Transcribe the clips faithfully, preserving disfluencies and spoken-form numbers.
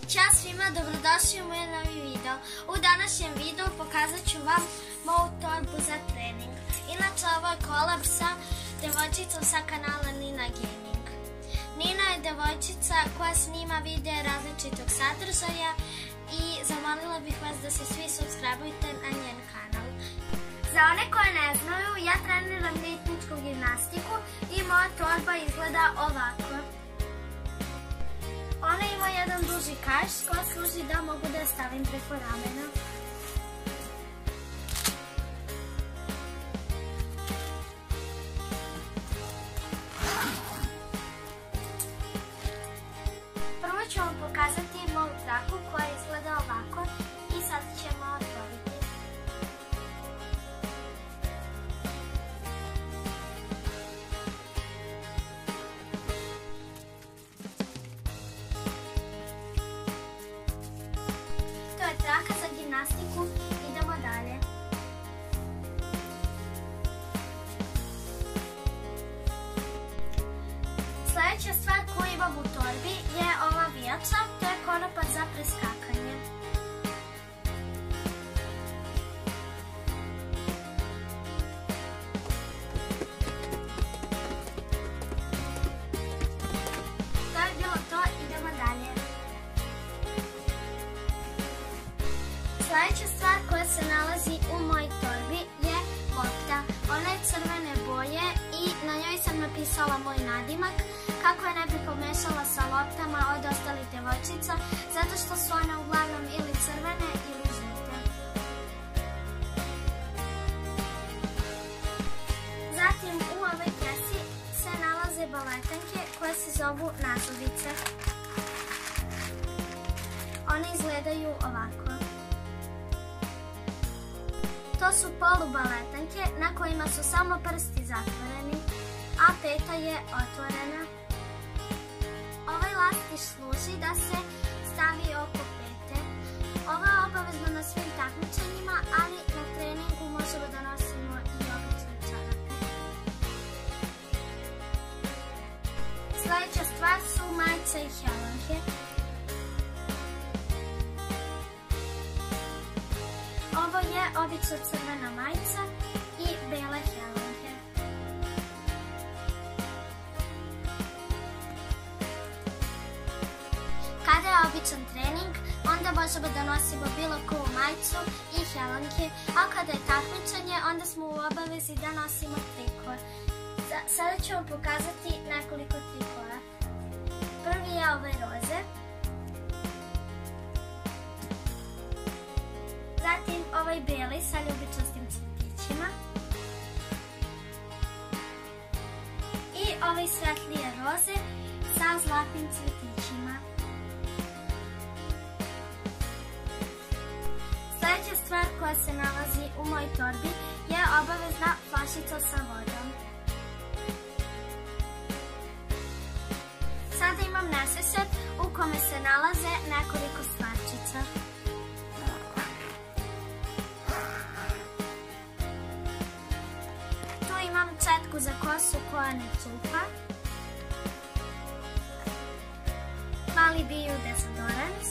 Ćao svima, dobrodošli u moj novi video. U današnjem videu pokazat ću vam moju torbu za trening. Inače, ovo je kolab sa devojčicom sa kanala Nina Gaming. Nina je devojčica koja snima videe različitog sadržaja i zamolila bih vas da se svi subscribe-ujte na njen kanal. Za one koje ne znaju, ja treniram ritmičku gimnastiku i moja torba izgleda ovako. Ona ima jedan duži kaš koji služi da mogu da je stavim preko ramena. Prvo ću vam pokazati moju traku koja izgleda ovako i sad ćemo otvoriti. Traka za gimnastiku, idemo dalje. Sljedeća stvar koju imam u torbi je ova vijača, to je konopac za preskakanje. To je bilo to, idemo dalje. Sljedeća stvar koja se nalazi u mojoj torbi je lopta. Ona je crvene boje i na njoj sam napisala moj nadimak kako je ne bi pomešala sa loptama od ostalih devojčica, zato što su one uglavnom ili crvene ili žute. Zatim u ovoj kesi se nalaze baletanke koje se zovu nazubice. One izgledaju ovako. To su polubaletanke na kojima su samo prsti zatvoreni, a peta je otvorena. Ovaj lastiš služi da se stavi oko pete. Ovo je obavezno na svim takmičenjima, ali na treningu možemo da nosimo i obične čarape. Sljedeća stvar su majice i helanke. Ovo je obična crvena majica i bele helanke. Kada je običan trening, onda možemo da nosimo bilo koju majicu i helanke, a kada je takmičenje, onda smo u obavezi da nosimo triko. Sada ću vam pokazati nekoliko trikova. Prvi je ovaj roze. Zatim ovaj beli sa ljubičastim cvjetićima. I ovaj svetlije roze sa zlatnim cvjetićima. Sljedeća stvar koja se nalazi u mojoj torbi je obavezna flašica sa vodom. Sada imam nesešet u kome se nalaze nekoliko stvarčica. Imam četku za kosu koja ne cupa, mali bio dezodorans,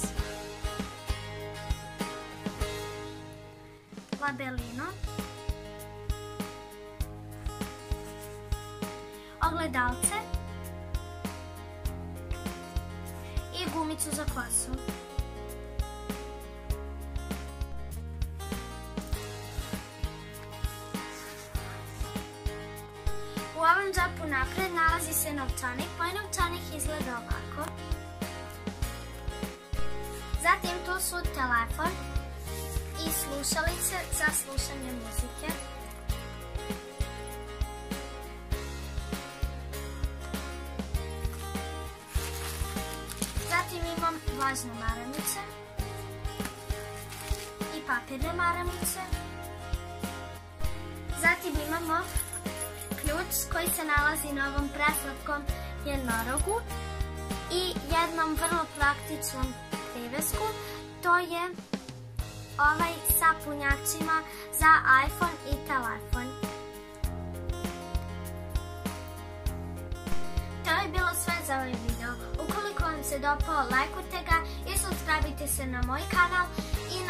labelino, ogledalce i gumicu za kosu. U ovom džepu napred nalazi se novčanik. Moj novčanik izgleda ovako. Zatim tu su telefon i slušalice za slušanje muzike. Zatim imam vlažne maramice i papirne maramice. Zatim imamo ključ koji se nalazi na ovom preslatkom jednorogu i jednom vrlo praktičnom privesku. To je ovaj sa punjačima za iPhone i telefon. To je bilo sve za ovaj video. Ukoliko vam se dopao, lajkujte ga i subscribe se na moj kanal i